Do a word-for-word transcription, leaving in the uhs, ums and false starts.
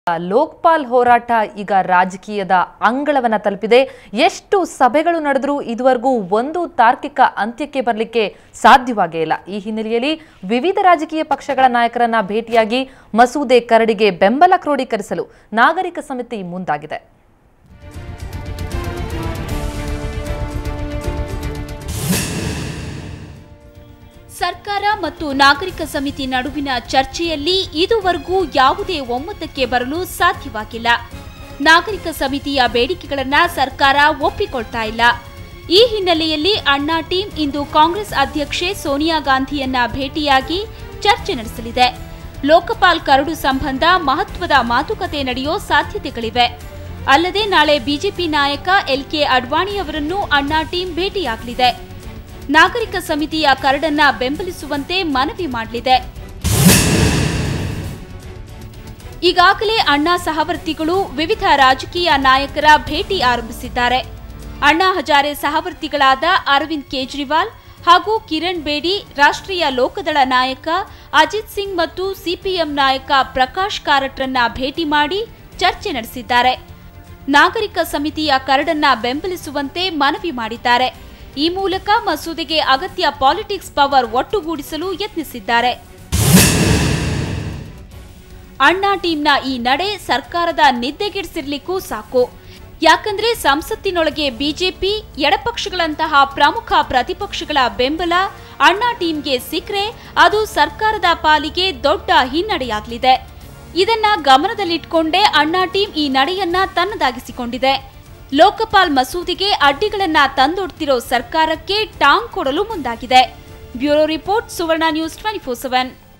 ಲೋಕಪಾಲ್ ಹೋರಾಟ ಈಗ ರಾಜಕೀಯದ ಅಂಗಳವನ್ನ ತಲುಪಿದೆ. ಎಷ್ಟು ಸಭೆಗಳು ನಡೆದರೂ ಇದುವರೆಗೂ ಒಂದು ತಾರ್ಕಿಕ ಅಂತ್ಯಕ್ಕೆ ಬರಲಿಕ್ಕೆ ಸಾಧ್ಯವಾಗೇ ಇಲ್ಲ. ಈ ಹಿನ್ನೆಲೆಯಲ್ಲಿ ವಿವಿಧ ರಾಜಕೀಯ ಪಕ್ಷಗಳ ನಾಯಕರನ್ನ ಭೇಟಿಯಾಗಿ ಮಸೂದೆ ಕರಡಿಗೆ ಬೆಂಬಲ ಕ್ರೋಢೀಕರಿಸಲು ನಾಗರಿಕ ಸಮಿತಿ ಮುಂದಾಗಿದೆ. ಸರ್ಕಾರ ಮತ್ತು ನಾಗರಿಕ ಸಮಿತಿ ನಡುವಿನ ಚರ್ಚೆಯಲ್ಲಿ ಇದುವರೆಗೂ ಯಾವುದೇ ಒಮ್ಮತಕ್ಕೆ ಬರಲು ಸಾಧ್ಯವಾಗಿಲ್ಲ. ನಾಗರಿಕ ಸಮಿತಿಯ ಬೇಡಿಕೆಗಳನ್ನ ಸರ್ಕಾರ ಒಪ್ಪಿಕೊಳ್ತಾ ಇಲ್ಲ. ಈ ಹಿನ್ನೆಲೆಯಲ್ಲಿ ಅಣ್ಣಾ ಟೀಂ ಇಂದು ಕಾಂಗ್ರೆಸ್ ಅಧ್ಯಕ್ಷೆ ಸೋನಿಯಾ ಗಾಂಧಿಯನ್ನ ಭೇಟಿಯಾಗಿ ಚರ್ಚೆ ನಡೆಸಲಿದೆ. ಲೋಕಪಾಲ್ ಕರಡು ಸಂಬಂಧ ಮಹತ್ವದ ಮಾತುಕತೆ ನಡೆಯೋ ಸಾಧ್ಯತೆಗಳಿವೆ. ಅಲ್ಲದೆ ನಾಳೆ ಬಿಜೆಪಿ ನಾಯಕ ಎಲ್ ಕೆ ಅಡ್ವಾಣಿಯವರನ್ನು ಅಣ್ಣಾ ಟೀಂ ಭೇಟಿಯಾಗಲಿದೆ. ನಾಗರಿಕ ಸಮಿತಿಯ ಕರಡನ್ನ ಬೆಂಬಲಿಸುವಂತೆ ಮನವಿ ಮಾಡಲಿದೆ. ಈಗಾಗಲೇ ಅಣ್ಣಾ ಸಹವರ್ತಿಗಳು ವಿವಿಧ ರಾಜಕೀಯ ನಾಯಕರ ಭೇಟಿ ಆರಂಭಿಸಿದ್ದಾರೆ. ಅಣ್ಣಾ ಹಜಾರೆ ಸಹವರ್ತಿಗಳಾದ ಅರವಿಂದ್ ಕೇಜ್ರಿವಾಲ್ ಹಾಗೂ ಕಿರಣ್ ಬೇಡಿ, ರಾಷ್ಟ್ರೀಯ ಲೋಕದಳ ನಾಯಕ ಅಜಿತ್ ಸಿಂಗ್ ಮತ್ತು ಸಿಪಿಎಂ ನಾಯಕ ಪ್ರಕಾಶ್ ಕಾರಟ್ರನ್ನ ಭೇಟಿ ಮಾಡಿ ಚರ್ಚೆ ನಡೆಸಿದ್ದಾರೆ. ನಾಗರಿಕ ಸಮಿತಿಯ ಕರಡನ್ನ ಬೆಂಬಲಿಸುವಂತೆ ಮನವಿ ಮಾಡಿದ್ದಾರೆ. ಈ ಮೂಲಕ ಮಸೂದೆಗೆ ಅಗತ್ಯ ಪಾಲಿಟಿಕ್ಸ್ ಪವರ್ ಒಟ್ಟುಗೂಡಿಸಲು ಯತ್ನಿಸಿದ್ದಾರೆ. ಅಣ್ಣಾ ಟೀಮ್ನ ಈ ನಡೆ ಸರ್ಕಾರದ ನಿದ್ದೆಗೆಡಿಸಿರ್ಲಿಕ್ಕೂ ಸಾಕು. ಯಾಕಂದ್ರೆ ಸಂಸತ್ತಿನೊಳಗೆ ಬಿಜೆಪಿ, ಎಡಪಕ್ಷಗಳಂತಹ ಪ್ರಮುಖ ಪ್ರತಿಪಕ್ಷಗಳ ಬೆಂಬಲ ಅಣ್ಣಾ ಟೀಮ್ಗೆ ಸಿಕ್ಕರೆ ಅದು ಸರ್ಕಾರದ ಪಾಲಿಗೆ ದೊಡ್ಡ ಹಿನ್ನಡೆಯಾಗಲಿದೆ. ಇದನ್ನ ಗಮನದಲ್ಲಿಟ್ಕೊಂಡೇ ಅಣ್ಣಾ ಟೀಮ್ ಈ ನಡೆಯನ್ನ ತನ್ನದಾಗಿಸಿಕೊಂಡಿದೆ. ಲೋಕಪಾಲ್ ಮಸೂದೆಗೆ ಅಡ್ಡಿಗಳನ್ನ ತಂದೊಡ್ತಿರೋ ಸರ್ಕಾರಕ್ಕೆ ಟಾಂಗ್ ಕೊಡಲು ಮುಂದಾಗಿದೆ. Bureau report, Suvarna news twenty four seven.